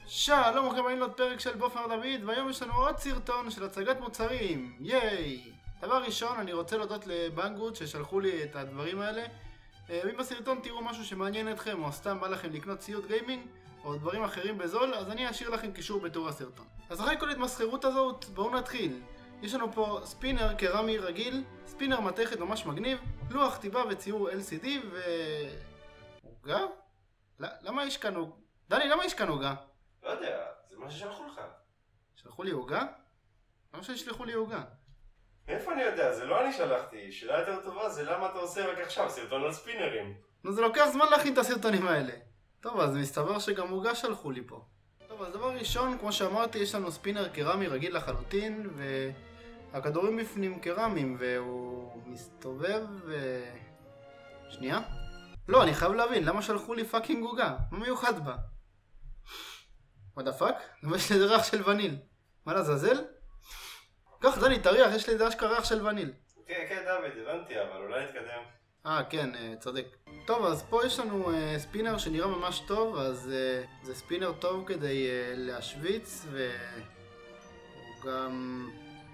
שלום לכם, היינו עוד פרק של בופר דוד, והיום יש לנו עוד סרטון של הצגת מוצרים, ייי! דבר ראשון, אני רוצה להודות לבנגוד ששלחו לי את הדברים האלה. אם בסרטון תראו משהו שמעניין אתכם, או סתם בא לכם לקנות ציוד גיימינג, או דברים אחרים בזול, אז אני אשאיר לכם קישור בתיאור הסרטון. אז אחרי כל התמסחרות הזאת, בואו נתחיל. יש לנו פה ספינר קרמי רגיל, ספינר מתכת ממש מגניב, לוח כתיבה וציור LCD ו... עוגה? למה יש כאן עוגה? דני, למה יש כאן עוגה? לא יודע, זה מה ששלחו לך. שלחו לי עוגה? למה שישלחו לי עוגה? מאיפה אני יודע? זה לא אני שלחתי. שאלה יותר טובה זה למה אתה עושה רק עכשיו סרטון על ספינרים. נו, זה לוקח זמן להכין את הסרטונים האלה. טוב, אז מסתבר שגם עוגה שלחו לי פה. טוב, אז דבר ראשון, כמו שאמרתי, יש לנו ספינר קרמי רגיל לחלוטין, והכדורים בפנים קרמיים, והוא מסתובב ו... שנייה? לא, אני חייב להבין, למה שלחו לי פאקינג עוגה? מה מיוחד בה? מה דפק? יש לי ריח של וניל. מה לזזל? קח דני, תריח, יש לי איזה אשכרה ריח של וניל. כן, דוד, הבנתי, אבל אולי נתקדם. כן, צודק. טוב, אז פה יש לנו ספינר שנראה ממש טוב, אז זה ספינר טוב כדי להשוויץ, והוא גם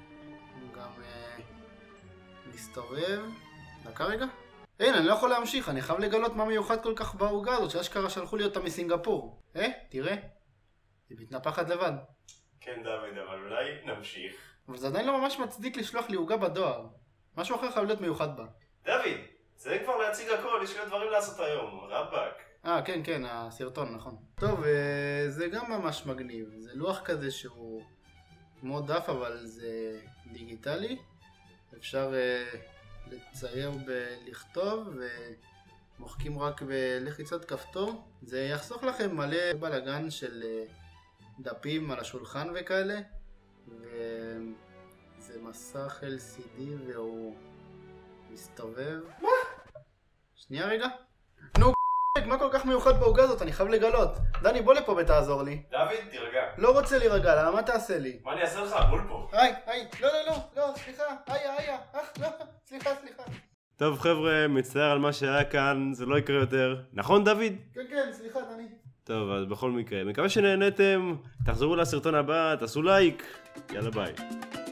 מסתובב. דקה רגע. אין, אני לא יכול להמשיך, אני חייב לגלות מה מיוחד כל כך בעוגה הזאת, שאשכרה שלחו לי אותה מסינגפור. תראה, היא מתנפחת לבד. כן, דוד, אבל אולי נמשיך. אבל זה עדיין לא ממש מצדיק לשלוח לי עוגה בדואר. משהו אחר חייב להיות מיוחד בה. דוד, זה כבר להציג הכל, יש לי דברים לעשות היום, רבאק. כן, הסרטון, נכון. טוב, זה גם ממש מגניב. זה לוח כזה שהוא כמו דף, אבל זה דיגיטלי. אפשר לצייר בלכתוב, ומוחקים רק בלחיצת כפתור. זה יחסוך לכם מלא בלגן של דפים על השולחן וכאלה. וזה מסך LCD והוא מסתובב. מה? שנייה רגע. נו, מה כל כך מיוחד בעוגה הזאת? אני חייב לגלות. דני, בוא לפה ותעזור לי. דוד, תירגע. לא רוצה להירגע, למה? מה תעשה לי? מה אני אעשה לך? בול פה. לא, סליחה, לא, סליחה. טוב חבר'ה, מצטער על מה שהיה כאן, זה לא יקרה יותר. נכון דוד? כן, סליחה דני. טוב, אז בכל מקרה, מקווה שנהנתם, תחזרו לסרטון הבא, תעשו לייק, יאללה ביי.